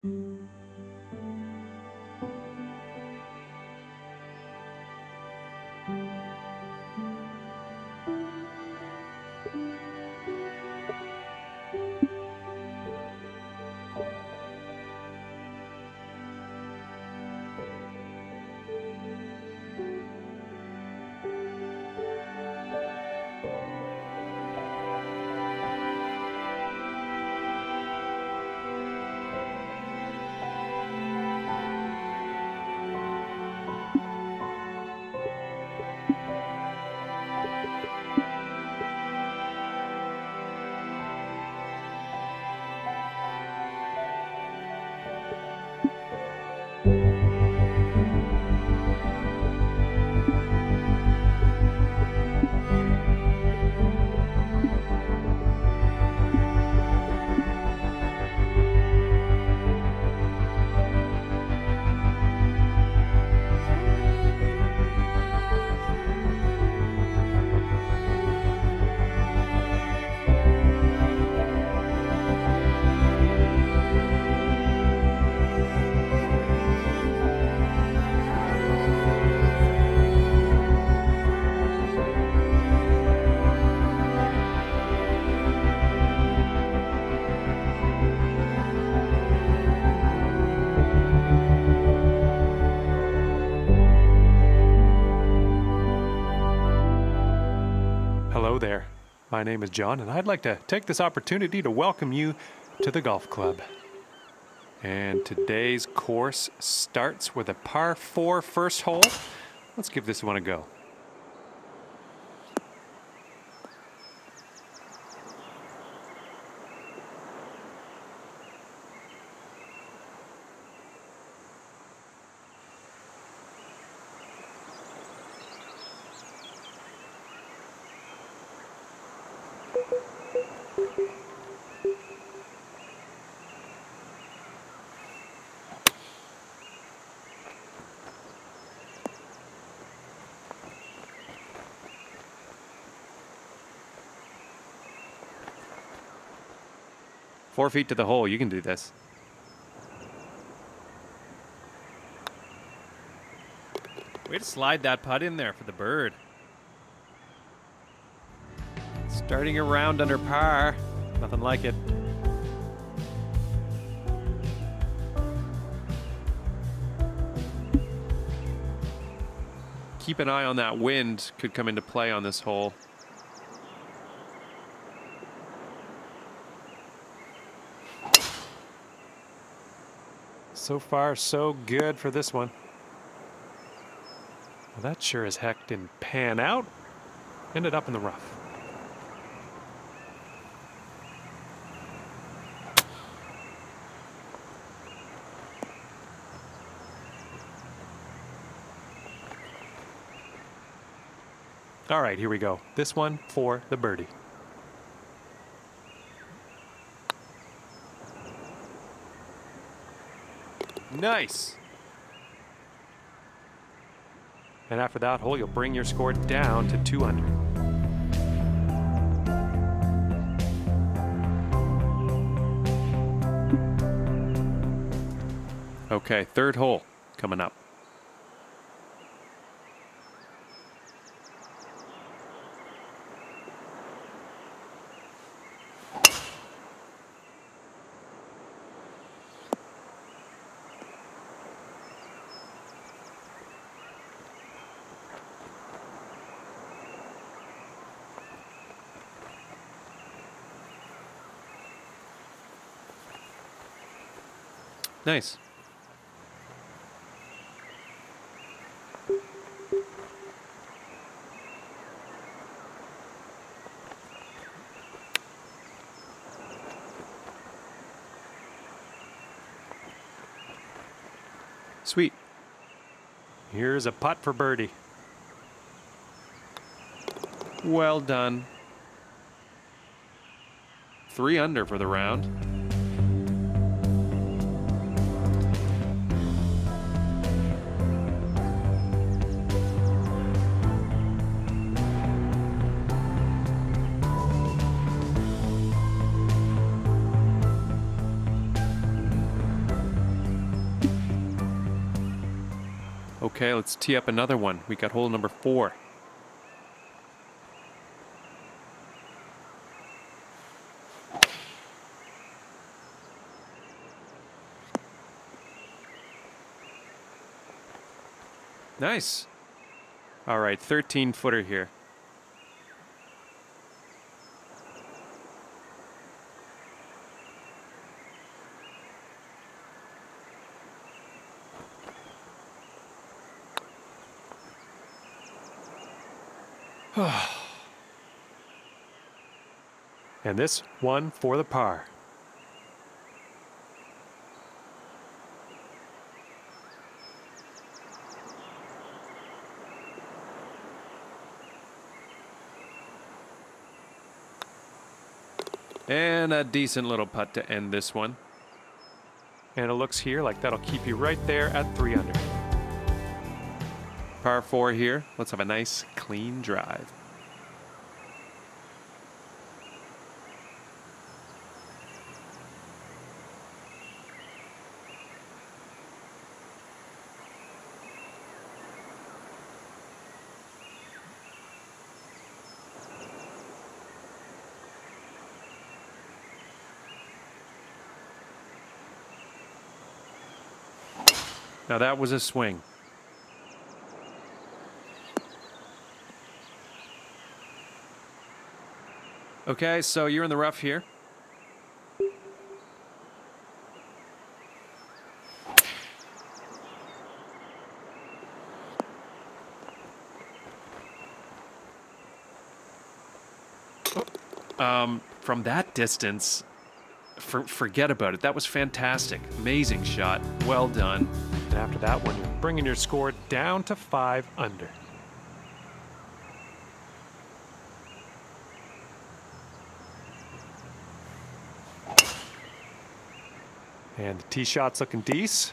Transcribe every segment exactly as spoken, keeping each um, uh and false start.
Hello there, my name is John, and I'd like to take this opportunity to welcome you to the golf club. And today's course starts with a par four first hole. Let's give this one a go. Four feet to the hole, you can do this. Way to slide that putt in there for the bird. Starting around under par, nothing like it. Keep an eye on that wind, could come into play on this hole. So far, so good for this one. Well, that sure as heck didn't pan out. Ended up in the rough. All right, here we go. This one for the birdie. Nice. And after that hole, you'll bring your score down to two under. Okay, third hole coming up. Nice. Sweet. Here's a putt for birdie. Well done. Three under for the round. Okay, let's tee up another one. We got hole number four. Nice. All right, thirteen footer here. And this one for the par. And a decent little putt to end this one. And it looks here like that'll keep you right there at three under. Par four here. Let's have a nice clean drive. Now that was a swing. Okay, so you're in the rough here. Um, from that distance, for, forget about it. That was fantastic. Amazing shot. Well done. And after that one, you're bringing your score down to five under. And the tee shot's looking decent.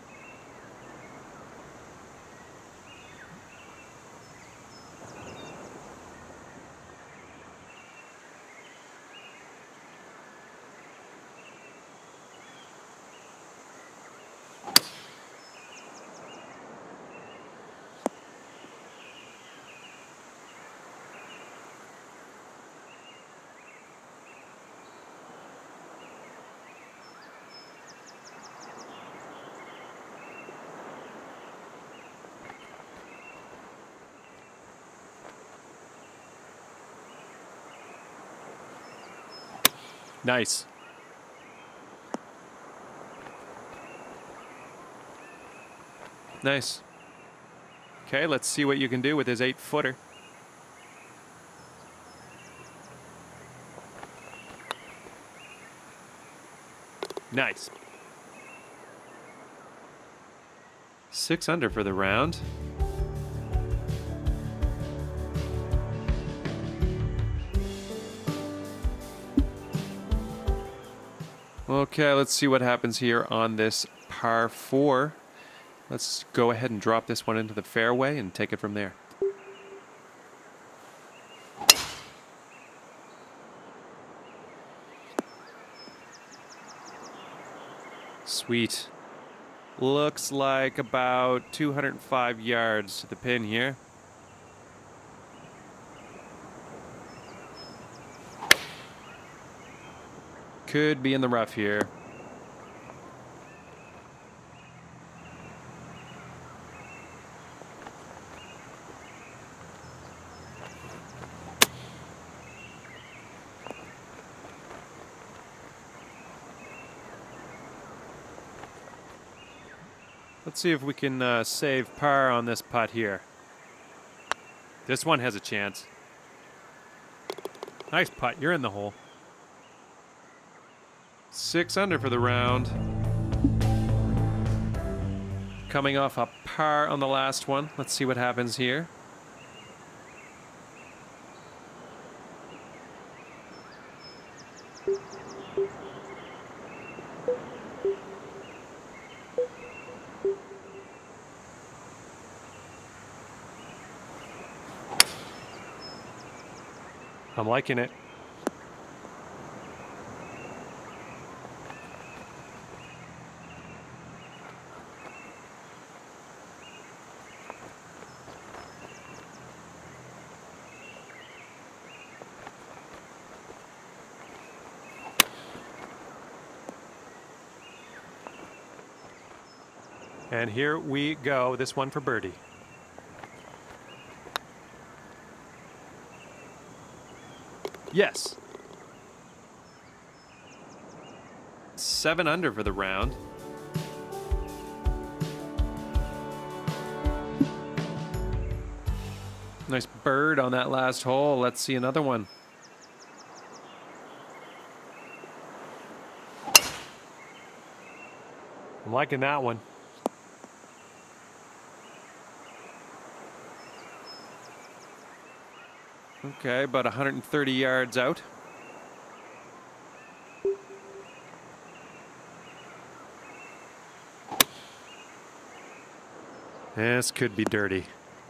Nice. Nice. Okay, let's see what you can do with his eight footer. Nice. Six under for the round. Okay, let's see what happens here on this par four. Let's go ahead and drop this one into the fairway and take it from there. Sweet. Looks like about two hundred five yards to the pin here. Could be in the rough here. Let's see if we can uh, save par on this putt here. This one has a chance. Nice putt. You're in the hole. Six under for the round. Coming off a par on the last one. Let's see what happens here. I'm liking it. And here we go. This one for birdie. Yes. Seven under for the round. Nice bird on that last hole. Let's see another one. I'm liking that one. Okay, about one hundred thirty yards out. This could be dirty.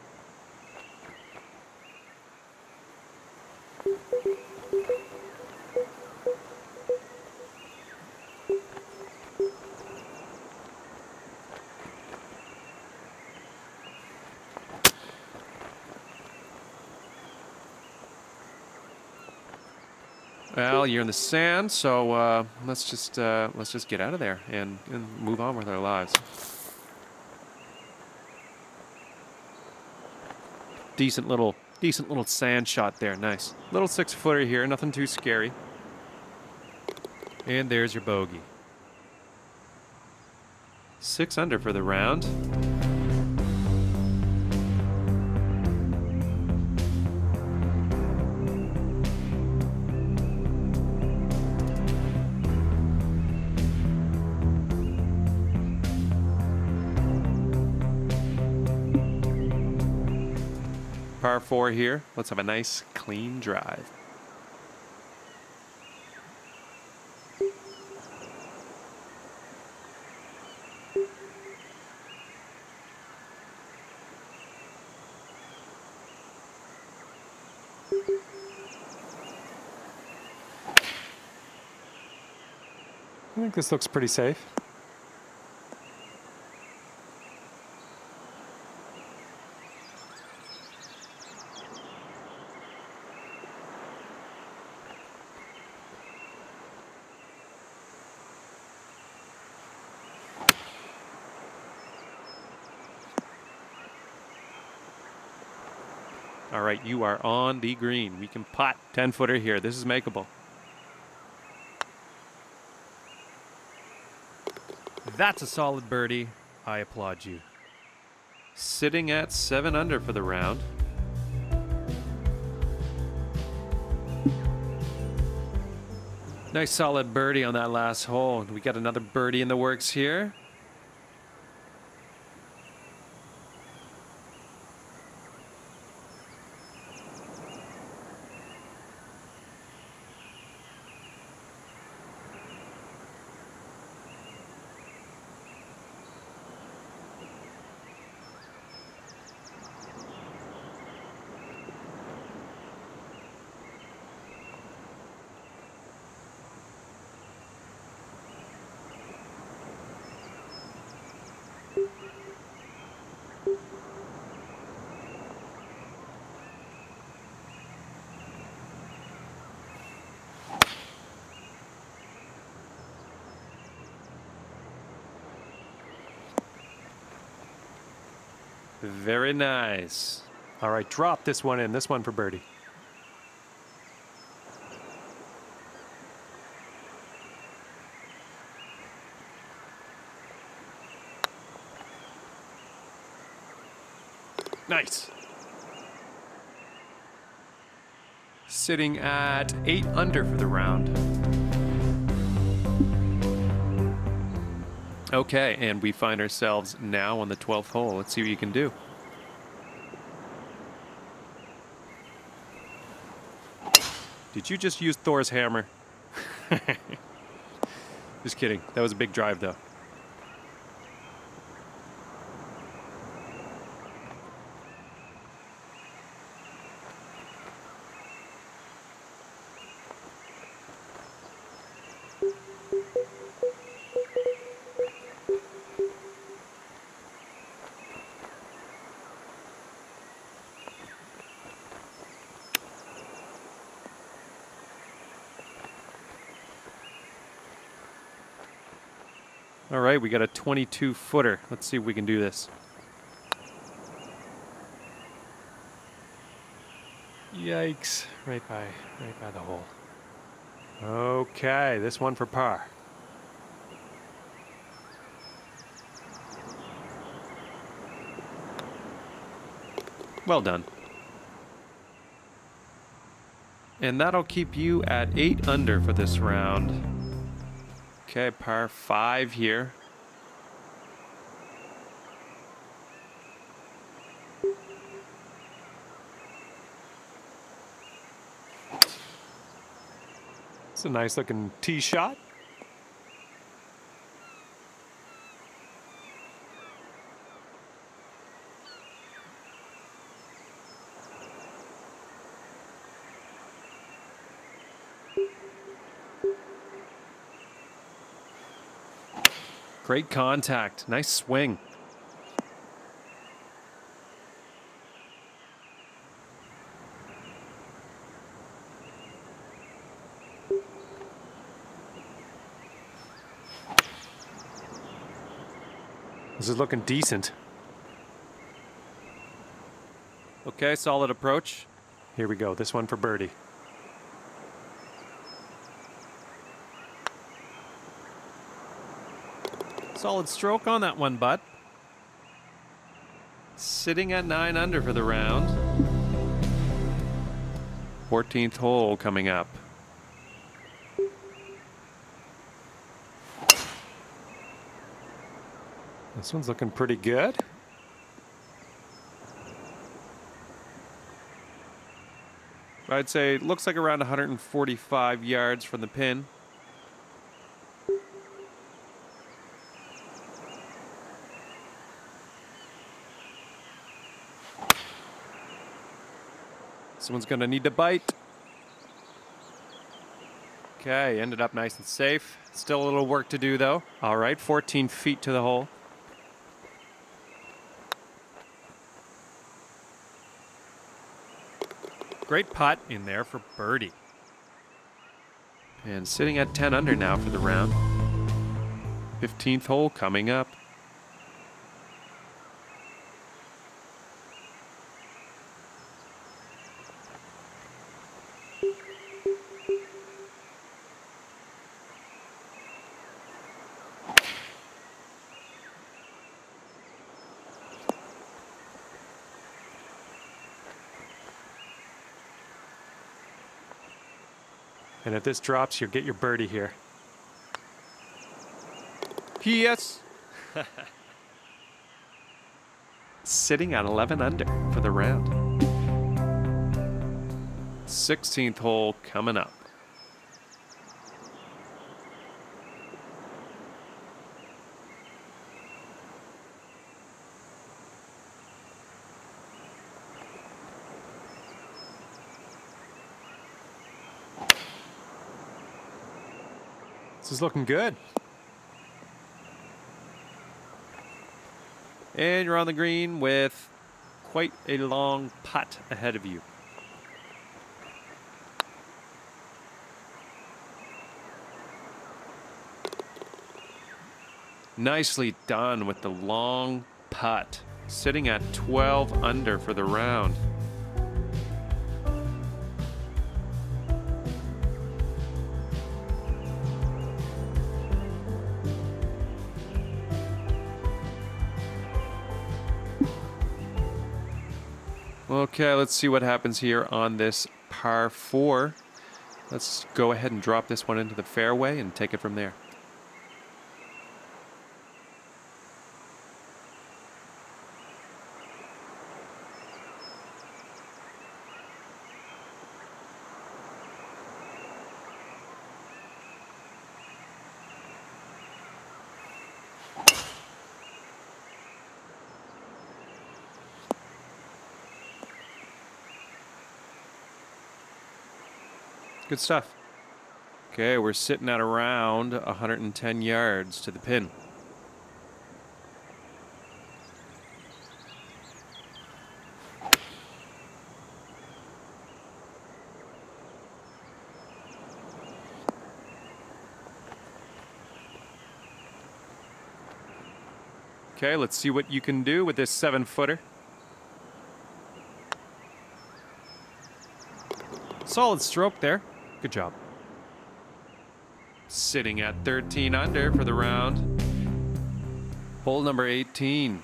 Well, you're in the sand, so uh, let's just uh, let's just get out of there and, and move on with our lives. Decent little, decent little sand shot there. Nice little six footer here. Nothing too scary. And there's your bogey. Six under for the round. Par four here. Let's have a nice clean drive. I think this looks pretty safe. All right, you are on the green. We can pot ten footer here. This is makeable. That's a solid birdie. I applaud you. Sitting at seven under for the round. Nice solid birdie on that last hole. We got another birdie in the works here. Very nice. All right, drop this one in. This one for birdie. Nice. Sitting at eight under for the round. Okay, and we find ourselves now on the twelfth hole. Let's see what you can do. Did you just use Thor's hammer? Just kidding. That was a big drive, though. All right, we got a twenty-two footer. Let's see if we can do this. Yikes, right by, right by the hole. Okay, this one for par. Well done. And that'll keep you at eight under for this round. Okay, par five here. It's a nice looking tee shot. Great contact, nice swing. This is looking decent. Okay, solid approach. Here we go, this one for birdie. Solid stroke on that one, bud. Sitting at nine under for the round. fourteenth hole coming up. This one's looking pretty good. I'd say it looks like around one hundred forty-five yards from the pin. This one's gonna need to bite. Okay, ended up nice and safe. Still a little work to do though. All right, fourteen feet to the hole. Great putt in there for birdie. And sitting at ten under now for the round. fifteenth hole coming up. And if this drops, you'll get your birdie here. Yes. Sitting at eleven under for the round. sixteenth hole coming up. This is looking good. And you're on the green with quite a long putt ahead of you. Nicely done with the long putt. Sitting at twelve under for the round. Okay, let's see what happens here on this par four. Let's go ahead and drop this one into the fairway and take it from there. Good stuff. Okay, we're sitting at around one hundred ten yards to the pin. Okay, let's see what you can do with this seven footer. Solid stroke there. Good job. Sitting at thirteen under for the round. Hole number eighteen.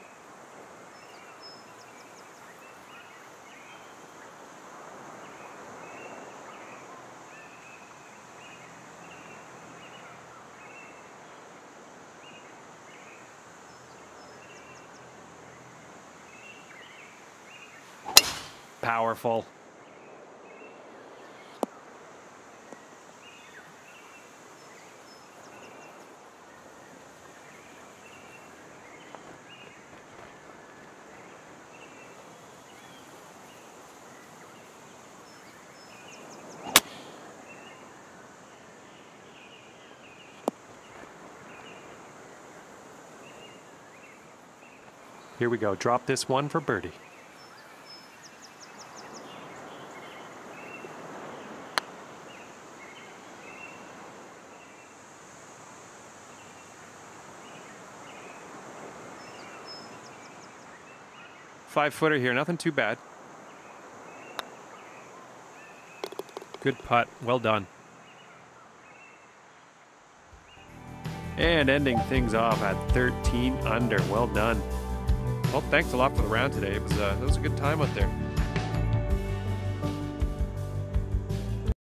Powerful. Here we go. Drop this one for birdie. Five footer here, nothing too bad. Good putt, well done. And ending things off at thirteen under, well done. Well, thanks a lot for the round today. It was, uh, it was a good time out there.